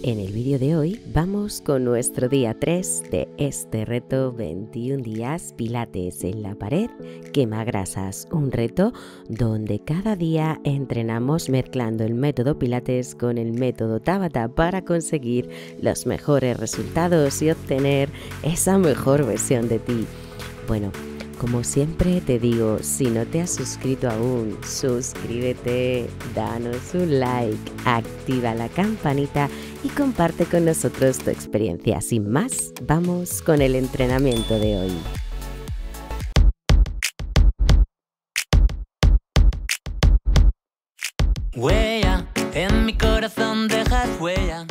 En el vídeo de hoy vamos con nuestro día 3 de este reto 21 días Pilates en la pared, quema grasas, un reto donde cada día entrenamos mezclando el método Pilates con el método Tabata para conseguir los mejores resultados y obtener esa mejor versión de ti. Bueno, como siempre te digo, si no te has suscrito aún, suscríbete, danos un like, activa la campanita y comparte con nosotros tu experiencia. Sin más, vamos con el entrenamiento de hoy. Huella, en mi corazón dejas huella.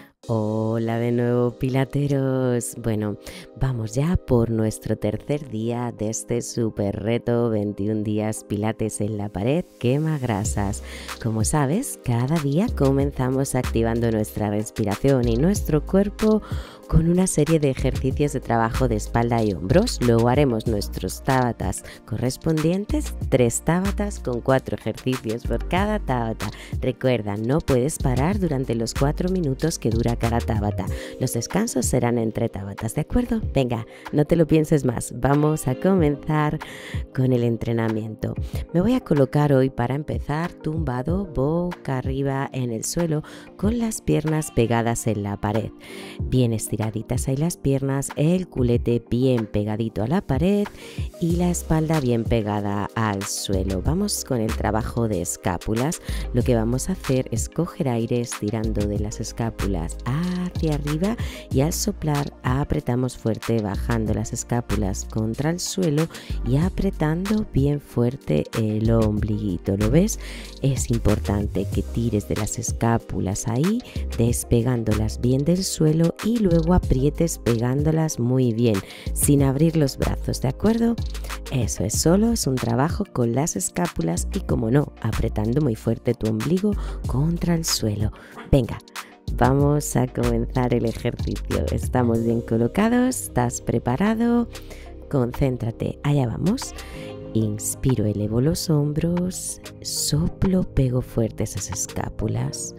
Hola de nuevo, pilateros. Bueno, vamos ya por nuestro tercer día de este super reto 21 días Pilates en la pared, quema grasas. Como sabes, cada día comenzamos activando nuestra respiración y nuestro cuerpo con una serie de ejercicios de trabajo de espalda y hombros. Luego haremos nuestros tabatas correspondientes, 3 tabatas con 4 ejercicios por cada tabata. Recuerda, no puedes parar durante los 4 minutos que dura cada tabata. Los descansos serán entre tabatas, ¿de acuerdo? Venga, no te lo pienses más. Vamos a comenzar con el entrenamiento. Me voy a colocar hoy para empezar tumbado boca arriba en el suelo con las piernas pegadas en la pared. Bien estiraditas ahí las piernas, el culete bien pegadito a la pared y la espalda bien pegada al suelo. Vamos con el trabajo de escápulas. Lo que vamos a hacer es coger aire estirando de las escápulas hacia arriba y al soplar apretamos fuerte bajando las escápulas contra el suelo y apretando bien fuerte el ombliguito. ¿Lo ves? Es importante que tires de las escápulas ahí, despegándolas bien del suelo y luego aprietes pegándolas muy bien, sin abrir los brazos, ¿de acuerdo? Eso es un trabajo con las escápulas y, como no, apretando muy fuerte tu ombligo contra el suelo. Venga, vamos a comenzar el ejercicio. Estamos bien colocados, ¿estás preparado? Concéntrate, allá vamos. Inspiro, elevo los hombros, soplo, pego fuerte esas escápulas.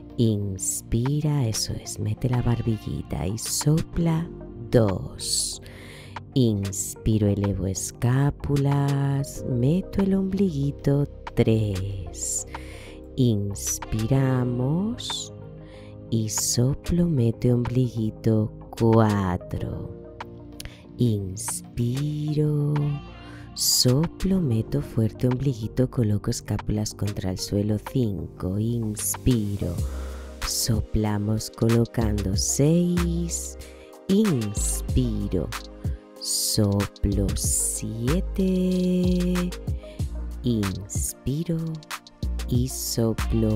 Inspira, eso es, mete la barbillita y sopla, 2. Inspiro, elevo escápulas, meto el ombliguito, 3. Inspiramos y soplo, mete ombliguito, 4. Inspiro, soplo, meto fuerte ombliguito, coloco escápulas contra el suelo, 5. Inspiro, soplamos colocando, 6. Inspiro, soplo, 7. Inspiro y soplo,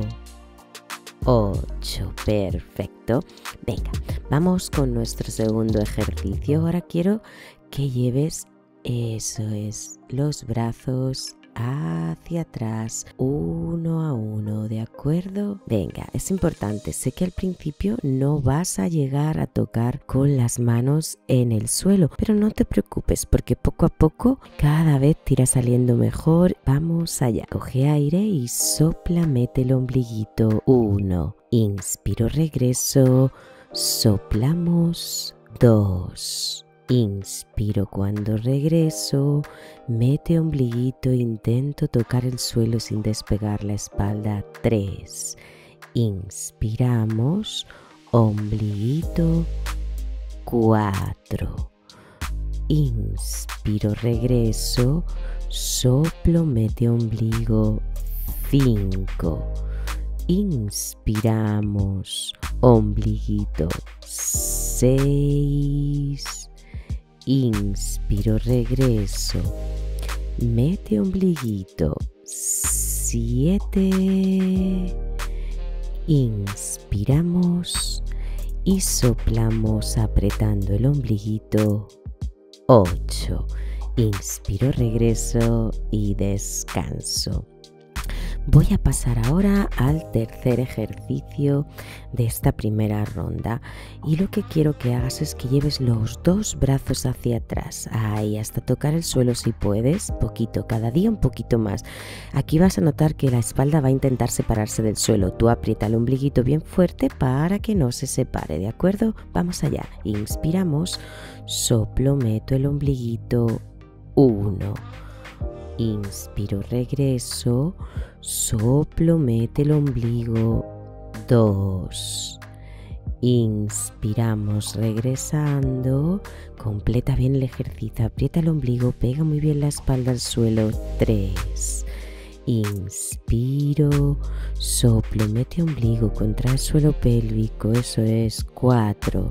8. Perfecto. Venga, vamos con nuestro segundo ejercicio. Ahora quiero que lleves, eso es, los brazos hacia atrás, uno a uno, ¿de acuerdo? Venga, es importante, sé que al principio no vas a llegar a tocar con las manos en el suelo, pero no te preocupes porque poco a poco cada vez te irá saliendo mejor. Vamos allá, coge aire y sopla, mete el ombliguito, 1. Inspiro, regreso, soplamos, 2. Inspiro cuando regreso, mete ombliguito, intento tocar el suelo sin despegar la espalda, 3. Inspiramos, ombliguito, 4. Inspiro, regreso, soplo, mete ombligo, 5. Inspiramos, ombliguito, 6. Inspiro, regreso, mete ombliguito, 7. Inspiramos y soplamos apretando el ombliguito, 8. Inspiro, regreso y descanso. Voy a pasar ahora al tercer ejercicio de esta primera ronda y lo que quiero que hagas es que lleves los dos brazos hacia atrás, ahí hasta tocar el suelo si puedes, poquito, cada día un poquito más. Aquí vas a notar que la espalda va a intentar separarse del suelo, tú aprieta el ombliguito bien fuerte para que no se separe, ¿de acuerdo? Vamos allá, inspiramos, soplo, meto el ombliguito, 1. Inspiro, regreso, soplo, mete el ombligo, 2. Inspiramos, regresando, completa bien el ejercicio, aprieta el ombligo, pega muy bien la espalda al suelo, 3. Inspiro, soplo, mete ombligo contra el suelo pélvico, eso es, 4.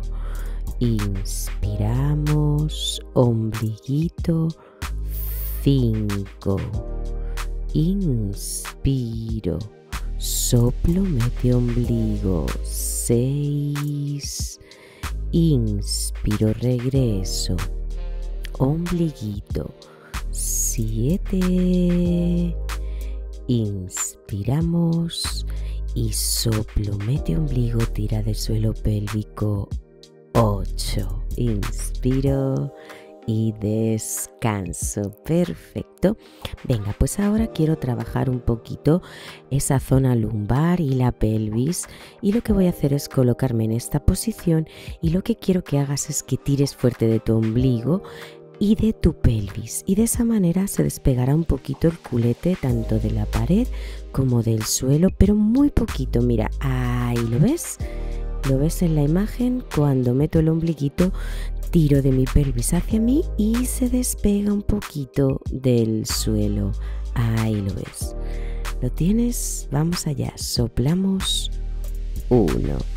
Inspiramos, ombliguito, 5. Inspiro, soplo, mete ombligo, 6. Inspiro, regreso, ombliguito, 7. Inspiramos y soplo, mete ombligo, tira del suelo pélvico, 8. Inspiro y descanso. Perfecto. Venga, pues ahora quiero trabajar un poquito esa zona lumbar y la pelvis, y lo que voy a hacer es colocarme en esta posición y lo que quiero que hagas es que tires fuerte de tu ombligo y de tu pelvis, y de esa manera se despegará un poquito el culete tanto de la pared como del suelo, pero muy poquito. Mira, ahí lo ves. ¿Lo ves en la imagen? Cuando meto el ombliguito, tiro de mi pelvis hacia mí y se despega un poquito del suelo. Ahí lo ves. ¿Lo tienes? Vamos allá. Soplamos. 1.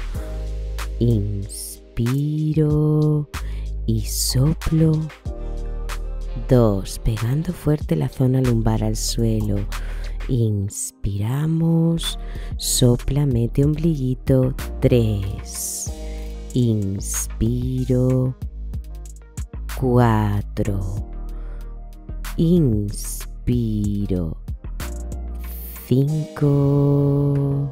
Inspiro y soplo. 2. Pegando fuerte la zona lumbar al suelo. Inspiramos, sopla, mete ombliguito, 3. Inspiro, 4. Inspiro, 5.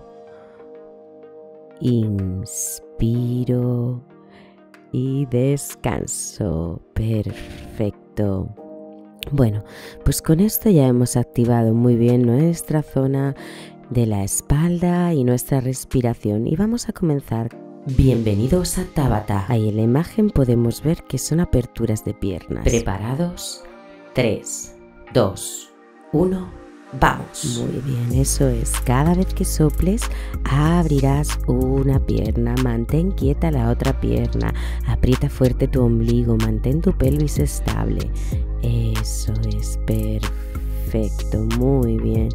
Inspiro y descanso. Perfecto. Bueno, pues con esto ya hemos activado muy bien nuestra zona de la espalda y nuestra respiración, y vamos a comenzar. Bienvenidos a Tabata. Ahí en la imagen podemos ver que son aperturas de piernas. ¿Preparados? 3, 2, 1. ¡Vamos! Muy bien, eso es. Cada vez que soples, abrirás una pierna, mantén quieta la otra pierna, aprieta fuerte tu ombligo, mantén tu pelvis estable. Eso es, perfecto, muy bien.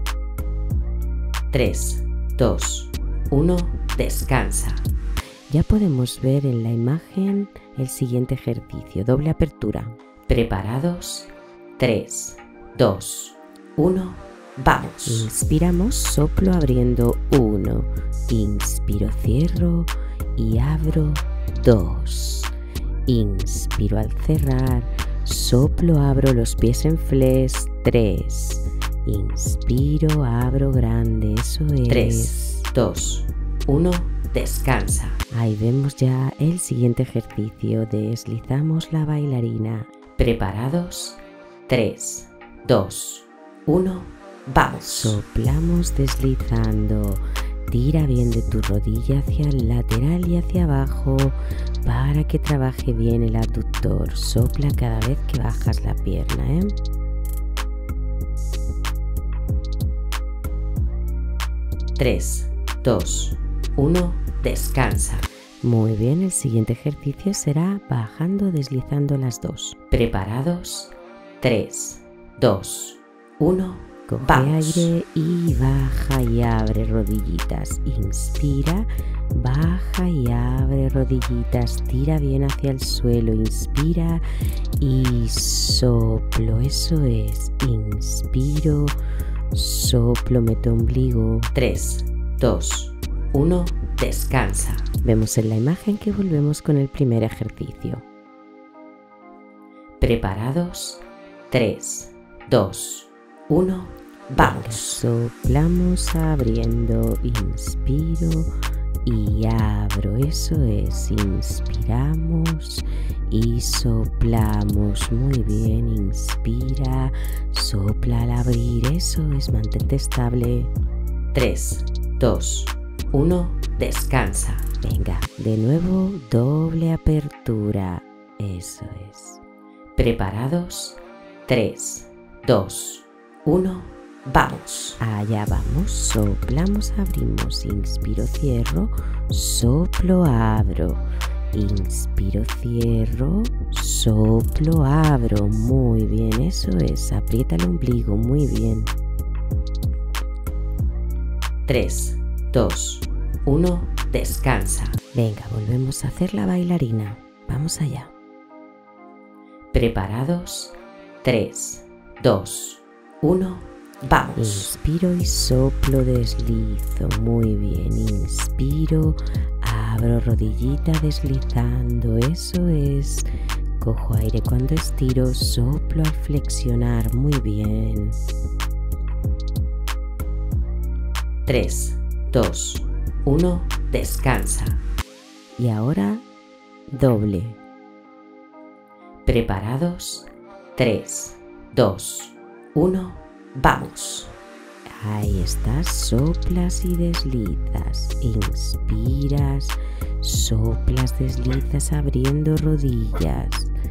3, 2, 1, descansa. Ya podemos ver en la imagen el siguiente ejercicio, doble apertura. ¿Preparados? 3, 2, 1, vamos. Inspiramos, soplo abriendo 1. Inspiro, cierro y abro 2. Inspiro al cerrar, soplo, abro los pies en flex 3. Inspiro, abro grande, eso es. 3, 2, 1, descansa. Ahí vemos ya el siguiente ejercicio, deslizamos la bailarina. ¿Preparados? 3, 2, 1, vamos. Soplamos deslizando. Tira bien de tu rodilla hacia el lateral y hacia abajo para que trabaje bien el abductor. Sopla cada vez que bajas la pierna, ¿eh? 3, 2, 1, descansa. Muy bien, el siguiente ejercicio será bajando, deslizando las dos. ¿Preparados? 3, 2, 1, coge aire y baja y abre rodillitas. Inspira, baja y abre rodillitas. Tira bien hacia el suelo. Inspira y soplo. Eso es. Inspiro, soplo, meto ombligo. 3, 2, 1, descansa. Vemos en la imagen que volvemos con el primer ejercicio. ¿Preparados? 3, 2, 1, vamos. Soplamos abriendo, inspiro y abro, eso es, inspiramos y soplamos, muy bien, inspira, sopla al abrir, eso es, mantente estable. 3, 2, 1, descansa. Venga, de nuevo, doble apertura, eso es. ¿Preparados? 3, 2, 1, vamos. Allá vamos, soplamos, abrimos, inspiro, cierro, soplo, abro, inspiro, cierro, soplo, abro, muy bien, eso es, aprieta el ombligo, muy bien. 3, 2, 1, descansa. Venga, volvemos a hacer la bailarina, vamos allá. ¿Preparados? 3, 2, 1, vamos. Inspiro y soplo, deslizo, muy bien, inspiro, abro rodillita deslizando, eso es, cojo aire cuando estiro, soplo al flexionar, muy bien. 3, 2, 1, descansa. Y ahora, doble. ¿Preparados? 3, 2, 1, vamos. Ahí estás, soplas y deslizas, inspiras, soplas, deslizas abriendo rodillas,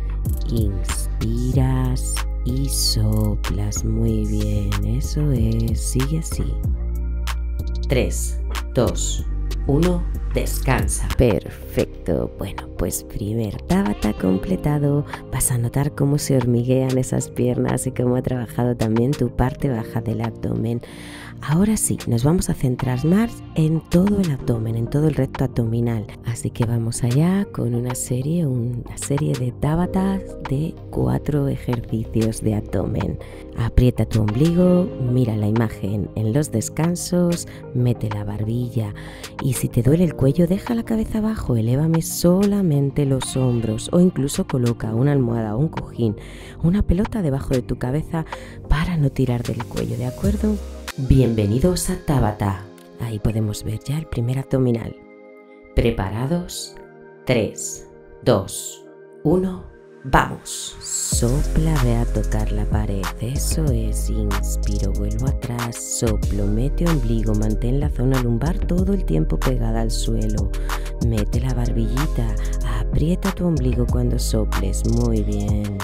inspiras y soplas, muy bien, eso es, sigue así. 3, 2, 1, descansa. Perfecto. Bueno, pues primer Tabata completado. Vas a notar cómo se hormiguean esas piernas y cómo ha trabajado también tu parte baja del abdomen. Ahora sí, nos vamos a centrar más en todo el abdomen, en todo el recto abdominal. Así que vamos allá con una serie de Tabatas de 4 ejercicios de abdomen. Aprieta tu ombligo, mira la imagen en los descansos, mete la barbilla y si te duele el cuello deja la cabeza abajo, elévame solamente los hombros o incluso coloca una almohada o un cojín, una pelota debajo de tu cabeza para no tirar del cuello, ¿de acuerdo? Bienvenidos a Tabata. Ahí podemos ver ya el primer abdominal. ¿Preparados? 3, 2, 1, vamos. Sopla, ve a tocar la pared, eso es, inspiro, vuelvo atrás, soplo, mete ombligo, mantén la zona lumbar todo el tiempo pegada al suelo. Mete la barbillita, aprieta tu ombligo cuando soples, muy bien.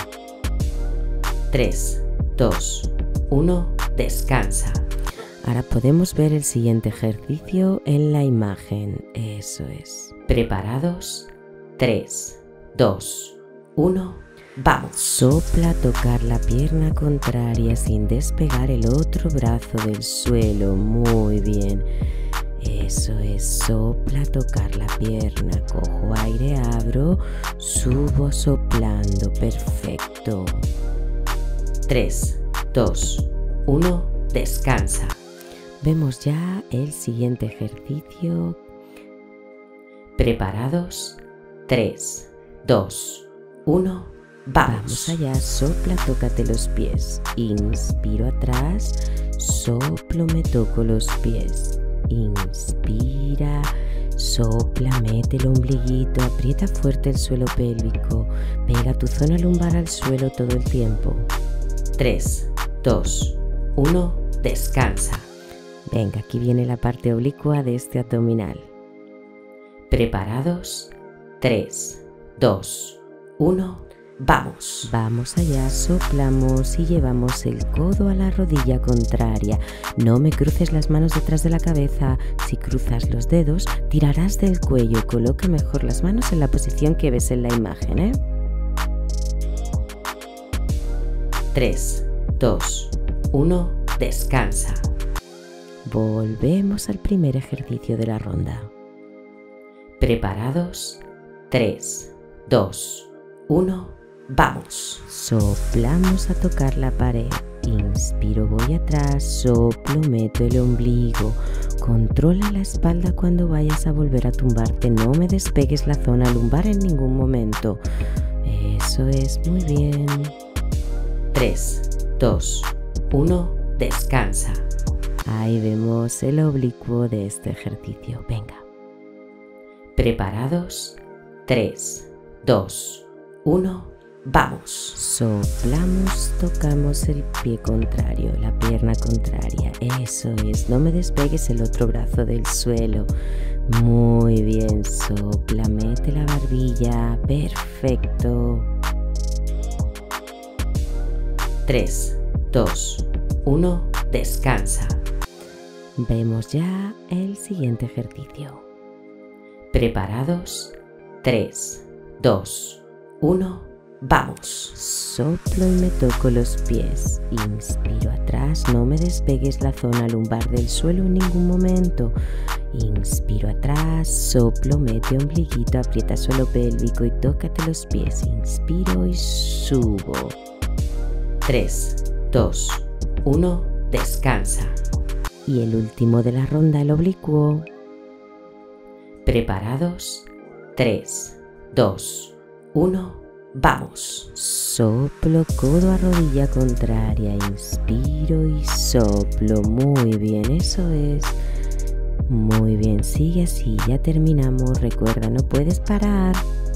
3, 2, 1, descansa. Ahora podemos ver el siguiente ejercicio en la imagen, eso es. ¿Preparados? 3, 2, 1, vamos. Sopla, tocar la pierna contraria sin despegar el otro brazo del suelo, muy bien. Eso es, sopla, tocar la pierna, cojo aire, abro, subo soplando, perfecto. 3, 2, 1, descansa. Vemos ya el siguiente ejercicio. ¿Preparados? 3, 2, 1, vamos allá, sopla, tócate los pies. Inspiro atrás, soplo, me toco los pies. Inspira, sopla, mete el ombliguito, aprieta fuerte el suelo pélvico, pega tu zona lumbar al suelo todo el tiempo. 3, 2, 1, descansa. Venga, aquí viene la parte oblicua de este abdominal. ¿Preparados? 3, 2, 1, vamos. Vamos allá, soplamos y llevamos el codo a la rodilla contraria. No me cruces las manos detrás de la cabeza. Si cruzas los dedos, tirarás del cuello. Coloca mejor las manos en la posición que ves en la imagen, ¿eh? 3, 2, 1, descansa. Volvemos al primer ejercicio de la ronda. ¿Preparados? 3, 2, 1, vamos. Soplamos a tocar la pared. Inspiro, voy atrás, soplo, meto el ombligo. Controla la espalda cuando vayas a volver a tumbarte. No me despegues la zona lumbar en ningún momento. Eso es, muy bien. 3, 2, 1, descansa. Ahí vemos el oblicuo de este ejercicio. Venga. ¿Preparados? 3, 2, 1, vamos. Soplamos, tocamos el pie contrario, la pierna contraria. Eso es, no me despegues el otro brazo del suelo. Muy bien, sopla, mete la barbilla. Perfecto. 3, 2, 1, descansa. Vemos ya el siguiente ejercicio. ¿Preparados? 3, 2, 1, vamos. Soplo y me toco los pies. Inspiro atrás, no me despegues la zona lumbar del suelo en ningún momento. Inspiro atrás, soplo, mete ombliguito, aprieta suelo pélvico y tócate los pies. Inspiro y subo. 3, 2, 1, descansa. Y el último de la ronda, el oblicuo. ¿Preparados? 3, 2, 1, vamos. Soplo, codo a rodilla contraria, inspiro y soplo. Muy bien, eso es. Muy bien, sigue así, ya terminamos. Recuerda, no puedes parar.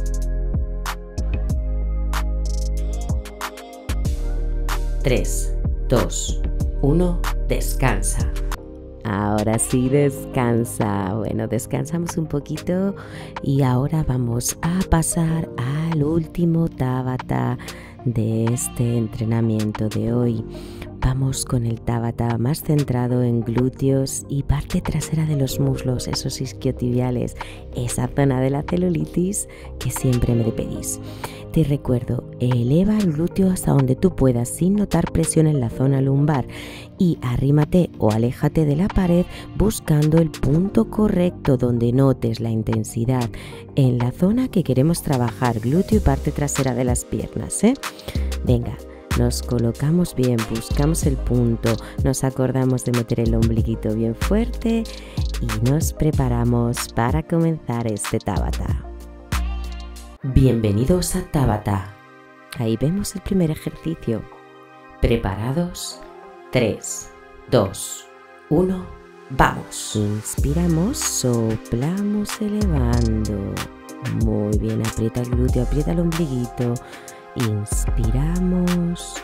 Tres, 2, 1, descansa. Ahora sí descansa. Bueno, descansamos un poquito y ahora vamos a pasar al último Tabata de este entrenamiento de hoy. Vamos con el Tabata más centrado en glúteos y parte trasera de los muslos, esos isquiotibiales, esa zona de la celulitis que siempre me pedís. Te recuerdo, eleva el glúteo hasta donde tú puedas sin notar presión en la zona lumbar y arrímate o aléjate de la pared buscando el punto correcto donde notes la intensidad en la zona que queremos trabajar, glúteo y parte trasera de las piernas, Venga. Nos colocamos bien, buscamos el punto, nos acordamos de meter el ombliguito bien fuerte y nos preparamos para comenzar este Tabata. Bienvenidos a Tabata. Ahí vemos el primer ejercicio. ¿Preparados? 3, 2, 1, vamos. Inspiramos, soplamos elevando. Muy bien, aprieta el glúteo, aprieta el ombliguito. Inspiramos,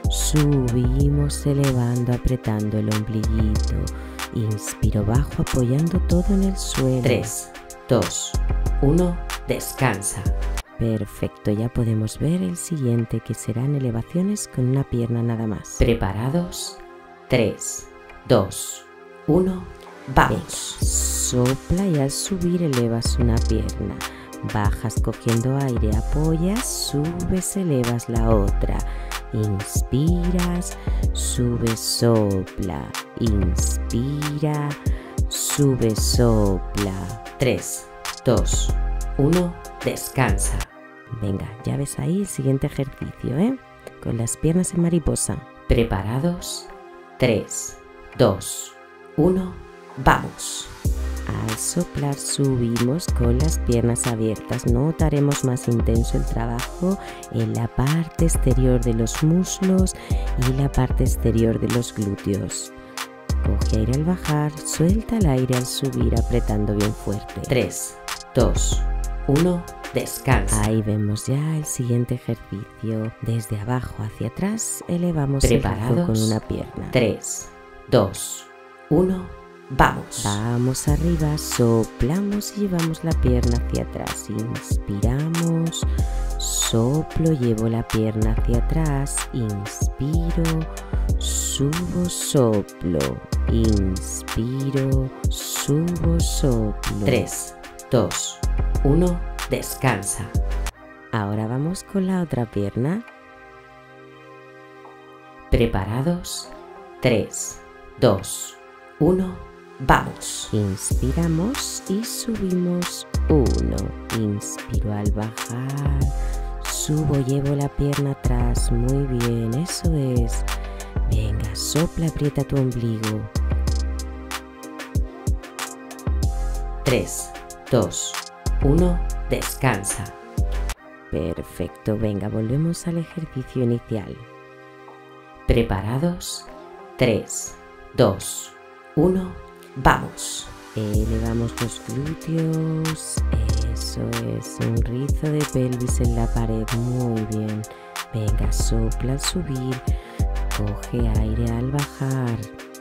subimos elevando, apretando el ombliguito. Inspiro bajo, apoyando todo en el suelo. 3, 2, 1, descansa. Perfecto, ya podemos ver el siguiente que serán elevaciones con una pierna nada más. ¿Preparados? 3, 2, 1, vamos. Sopla y al subir elevas una pierna. Bajas cogiendo aire, apoyas, subes, elevas la otra. Inspiras, subes, sopla. Inspira, subes, sopla. 3, 2, 1, descansa. Venga, ya ves ahí el siguiente ejercicio, con las piernas en mariposa. ¿Preparados? 3, 2, 1, vamos. Al soplar subimos con las piernas abiertas. Notaremos más intenso el trabajo en la parte exterior de los muslos y la parte exterior de los glúteos. Coge aire al bajar, suelta el aire al subir apretando bien fuerte. 3, 2, 1, descansa. Ahí vemos ya el siguiente ejercicio. Desde abajo hacia atrás elevamos el brazo con una pierna. 3, 2, 1, vamos. Vamos arriba, soplamos y llevamos la pierna hacia atrás. Inspiramos, soplo, llevo la pierna hacia atrás. Inspiro, subo, soplo. Inspiro, subo, soplo. 3, 2, 1, descansa. Ahora vamos con la otra pierna. ¿Preparados? 3, 2, 1, vamos. Inspiramos y subimos 1. Inspiro al bajar. Subo, llevo la pierna atrás. Muy bien, eso es. Venga, sopla, aprieta tu ombligo. 3, 2, 1, descansa. Perfecto, venga, volvemos al ejercicio inicial. ¿Preparados? 3, 2, 1, ¡vamos! Elevamos los glúteos, eso es, un rizo de pelvis en la pared, muy bien. Venga, sopla al subir, coge aire al bajar.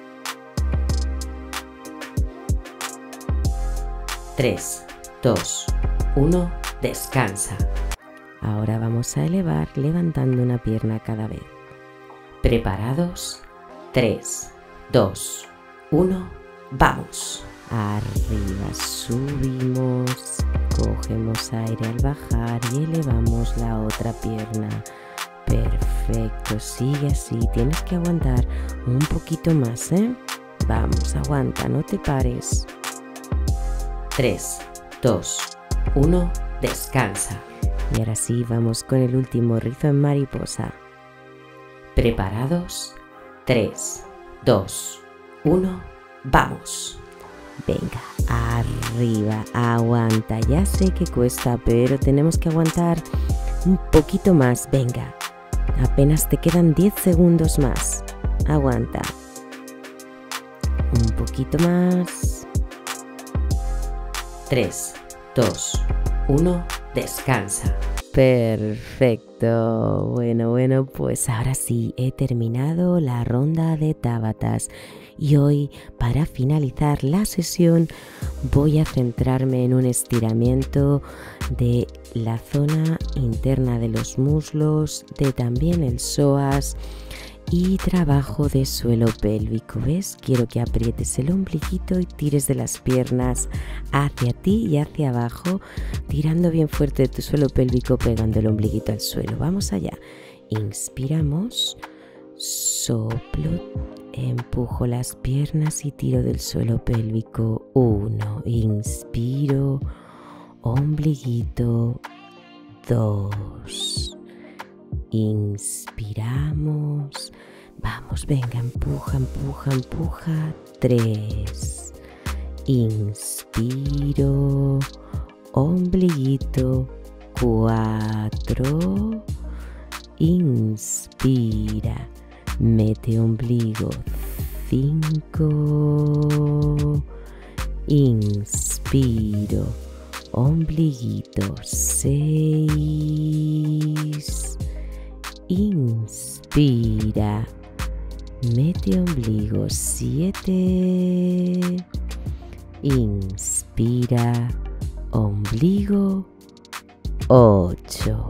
3, 2, 1, descansa. Ahora vamos a elevar levantando una pierna cada vez. ¿Preparados? 3, 2, 1, ¡vamos! Arriba subimos, cogemos aire al bajar y elevamos la otra pierna. Perfecto, sigue así, tienes que aguantar un poquito más, ¿eh? Vamos, aguanta, no te pares. 3, 2, 1, descansa. Y ahora sí, vamos con el último rizo en mariposa. ¿Preparados? 3, 2, 1, ¡vamos! Venga, arriba, aguanta. Ya sé que cuesta, pero tenemos que aguantar un poquito más. Venga, apenas te quedan 10 segundos más. Aguanta. Un poquito más. 3, 2, 1, descansa. Perfecto. Bueno, pues ahora sí, he terminado la ronda de Tabatas. Y hoy, para finalizar la sesión, voy a centrarme en un estiramiento de la zona interna de los muslos, de también el psoas y trabajo de suelo pélvico. ¿Ves? Quiero que aprietes el ombliguito y tires de las piernas hacia ti y hacia abajo, tirando bien fuerte de tu suelo pélvico, pegando el ombliguito al suelo. Vamos allá. Inspiramos, soplo, empujo las piernas y tiro del suelo pélvico. 1, inspiro, ombliguito. 2, inspiramos. Vamos, venga, empuja, empuja, empuja. 3, inspiro, ombliguito. 4, inspira, mete ombligo. 5, inspiro, ombliguito. 6, inspira, mete ombligo. 7, inspira, ombligo. 8,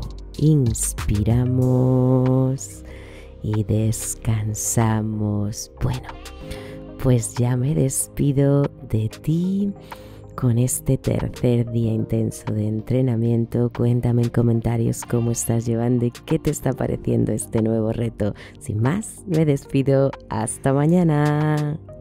inspiramos y descansamos. Bueno, pues ya me despido de ti con este tercer día intenso de entrenamiento. Cuéntame en comentarios cómo estás llevando y qué te está pareciendo este nuevo reto. Sin más, me despido. Hasta mañana.